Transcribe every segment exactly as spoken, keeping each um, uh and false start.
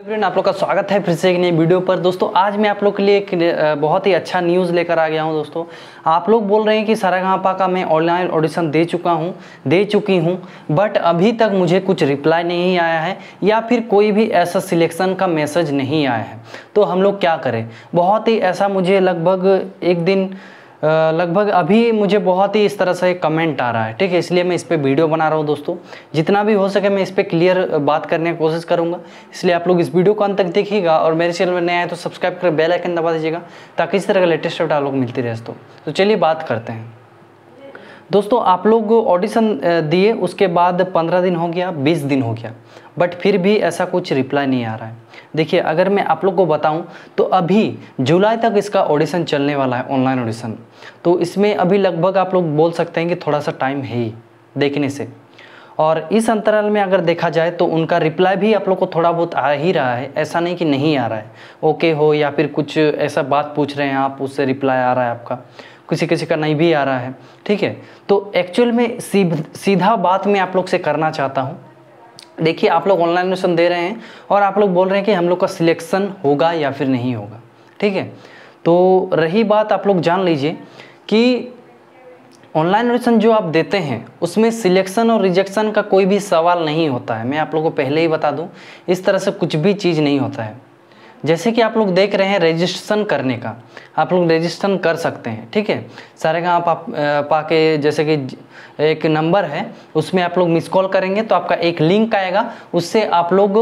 Friend, आप लोग का स्वागत है फिर से एक नई वीडियो पर। दोस्तों आज मैं आप लोग के लिए एक बहुत ही अच्छा न्यूज़ लेकर आ गया हूं। दोस्तों आप लोग बोल रहे हैं कि सारेगामापा का मैं ऑनलाइन ऑडिशन दे चुका हूं दे चुकी हूं बट अभी तक मुझे कुछ रिप्लाई नहीं आया है या फिर कोई भी ऐसा सिलेक्शन का मैसेज नहीं आया है। तो हम लोग क्या करें? बहुत ही ऐसा मुझे लगभग एक दिन लगभग अभी मुझे बहुत ही इस तरह से कमेंट आ रहा है, ठीक है। इसलिए मैं इस पर वीडियो बना रहा हूँ। दोस्तों जितना भी हो सके मैं इस पर क्लियर बात करने की कोशिश करूँगा, इसलिए आप लोग इस वीडियो को अंत तक देखिएगा और मेरे चैनल में नया है तो सब्सक्राइब कर बेल आइकन दबा दीजिएगा ताकि इस तरह का लेटेस्ट अपडेट आप लोग मिलती रहे। दोस्तों तो चलिए बात करते हैं। दोस्तों आप लोग ऑडिशन दिए, उसके बाद पंद्रह दिन हो गया, बीस दिन हो गया, बट फिर भी ऐसा कुछ रिप्लाई नहीं आ रहा है। देखिए अगर मैं आप लोग को बताऊं तो अभी जुलाई तक इसका ऑडिशन चलने वाला है, ऑनलाइन ऑडिशन। तो इसमें अभी लगभग आप लोग बोल सकते हैं कि थोड़ा सा टाइम है ही देखने से। और इस अंतराल में अगर देखा जाए तो उनका रिप्लाई भी आप लोग को थोड़ा बहुत आ ही रहा है, ऐसा नहीं कि नहीं आ रहा है। ओके हो या फिर कुछ ऐसा बात पूछ रहे हैं आप, उससे रिप्लाई आ रहा है आपका, किसी किसी का नहीं भी आ रहा है, ठीक है। तो एक्चुअल में सीधा बात मैं आप लोग से करना चाहता हूँ। देखिए आप लोग ऑनलाइन ऑडिशन दे रहे हैं और आप लोग बोल रहे हैं कि हम लोग का सिलेक्शन होगा या फिर नहीं होगा, ठीक है। तो रही बात, आप लोग जान लीजिए कि ऑनलाइन ऑडिशन जो आप देते हैं उसमें सिलेक्शन और रिजेक्शन का कोई भी सवाल नहीं होता है। मैं आप लोगों को पहले ही बता दूं, इस तरह से कुछ भी चीज़ नहीं होता है। जैसे कि आप लोग देख रहे हैं रजिस्ट्रेशन करने का, आप लोग रजिस्ट्रेशन कर सकते हैं, ठीक है। सारेगामापा के जैसे कि एक नंबर है, उसमें आप लोग मिस कॉल करेंगे तो आपका एक लिंक आएगा, उससे आप लोग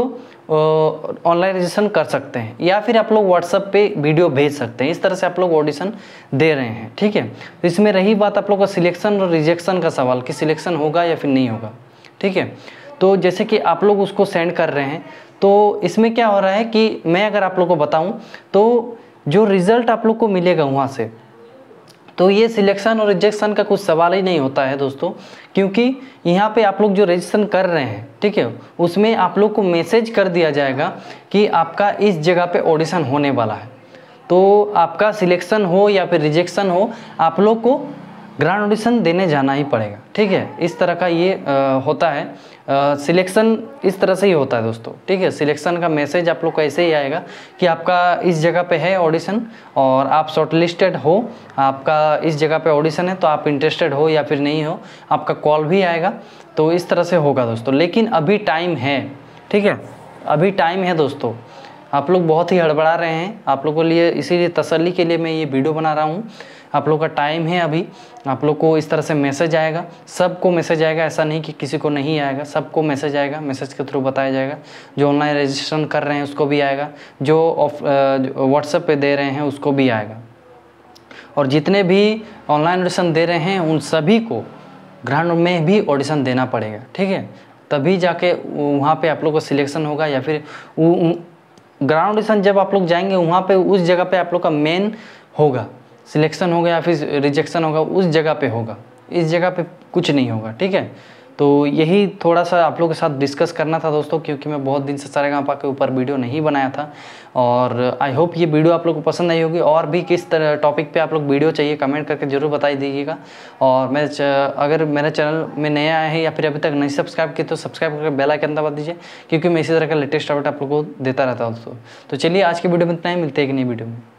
ऑनलाइन रजिस्ट्रेशन कर सकते हैं या फिर आप लोग व्हाट्सएप पे वीडियो भेज सकते हैं। इस तरह से आप लोग ऑडिशन दे रहे हैं, ठीक है। तो इसमें रही बात आप लोग का सिलेक्शन और रिजेक्शन का सवाल कि सिलेक्शन होगा या फिर नहीं होगा, ठीक है। तो जैसे कि आप लोग उसको सेंड कर रहे हैं तो इसमें क्या हो रहा है कि मैं अगर आप लोग को बताऊं तो जो रिज़ल्ट आप लोग को मिलेगा वहाँ से, तो ये सिलेक्शन और रिजेक्शन का कुछ सवाल ही नहीं होता है दोस्तों, क्योंकि यहाँ पे आप लोग जो रजिस्ट्रेशन कर रहे हैं, ठीक है, उसमें आप लोग को मैसेज कर दिया जाएगा कि आपका इस जगह पे ऑडिशन होने वाला है। तो आपका सिलेक्शन हो या फिर रिजेक्शन हो, आप लोग को ग्रांड ऑडिशन देने जाना ही पड़ेगा, ठीक है। इस तरह का ये आ, होता है। सिलेक्शन इस तरह से ही होता है दोस्तों, ठीक है। सिलेक्शन का मैसेज आप लोग को ऐसे ही आएगा कि आपका इस जगह पे है ऑडिशन और आप शॉर्टलिस्टेड हो, आपका इस जगह पे ऑडिशन है, तो आप इंटरेस्टेड हो या फिर नहीं हो, आपका कॉल भी आएगा। तो इस तरह से होगा दोस्तों, लेकिन अभी टाइम है, ठीक है, अभी टाइम है दोस्तों। आप लोग बहुत ही हड़बड़ा रहे हैं, आप लोगों के लिए इसीलिए तसल्ली के लिए मैं ये वीडियो बना रहा हूँ। आप लोग का टाइम है अभी, आप लोग को इस तरह से मैसेज आएगा, सबको मैसेज आएगा, ऐसा नहीं कि किसी को नहीं आएगा, सबको मैसेज आएगा, मैसेज के थ्रू बताया जाएगा। जो ऑनलाइन रजिस्ट्रेशन कर रहे हैं उसको भी आएगा, जो ऑफ व्हाट्सएप पे दे रहे हैं उसको भी आएगा, और जितने भी ऑनलाइन ऑडिशन दे रहे हैं उन सभी को ग्रांड में भी ऑडिशन देना पड़ेगा, ठीक है। तभी जाके वहाँ पर आप लोग का सिलेक्शन होगा या फिर ग्रांड ऑडिशन जब आप लोग जाएंगे वहाँ पे उस जगह पे आप लोग का मेन होगा, सिलेक्शन होगा या फिर रिजेक्शन होगा उस जगह पे होगा, इस जगह पे कुछ नहीं होगा, ठीक है। तो यही थोड़ा सा आप लोग के साथ डिस्कस करना था दोस्तों, क्योंकि मैं बहुत दिन से सारेगामापा के ऊपर वीडियो नहीं बनाया था। और आई होप ये वीडियो आप लोग को पसंद आई होगी। और भी किस तरह टॉपिक पे आप लोग वीडियो चाहिए कमेंट करके ज़रूर बताई दीजिएगा। और मैं अगर मेरे चैनल में नया आए हैं या फिर अभी तक नहीं सब्सक्राइब किए तो सब्सक्राइब करके बेल आइकन दबा दीजिए, क्योंकि मैं इसी तरह का लेटेस्ट अपडेट आप लोग को देता रहता हूँ दोस्तों। तो चलिए आज की वीडियो में इतना ही, मिलते हैं एक नई वीडियो में।